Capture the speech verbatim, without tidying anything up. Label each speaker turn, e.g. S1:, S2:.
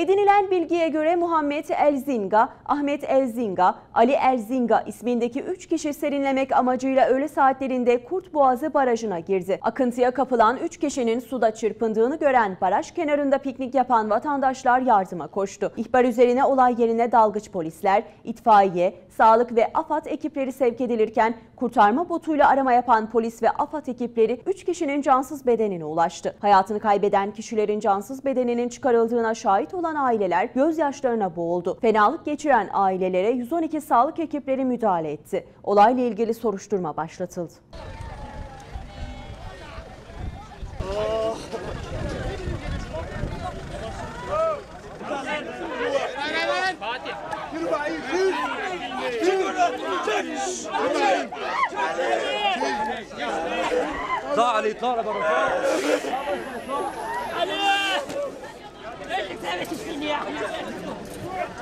S1: Edinilen bilgiye göre Muhammed Elzinga, Ahmet Elzinga, Ali Elzinga ismindeki üç kişi serinlemek amacıyla öğle saatlerinde Kurtboğazı Barajı'na girdi. Akıntıya kapılan üç kişinin suda çırpındığını gören baraj kenarında piknik yapan vatandaşlar yardıma koştu. İhbar üzerine olay yerine dalgıç polisler, itfaiye, sağlık ve AFAD ekipleri sevk edilirken kurtarma botuyla arama yapan polis ve AFAD ekipleri üç kişinin cansız bedenine ulaştı. Hayatını kaybeden kişilerin cansız bedeninin çıkarıldığına şahit olan aileler gözyaşlarına boğuldu. Fenalık geçiren ailelere yüz on iki sağlık ekipleri müdahale etti. Olayla ilgili soruşturma başlatıldı.
S2: طلع علي طلع برا
S3: علي ايش بتسوي تشفيني يا احمد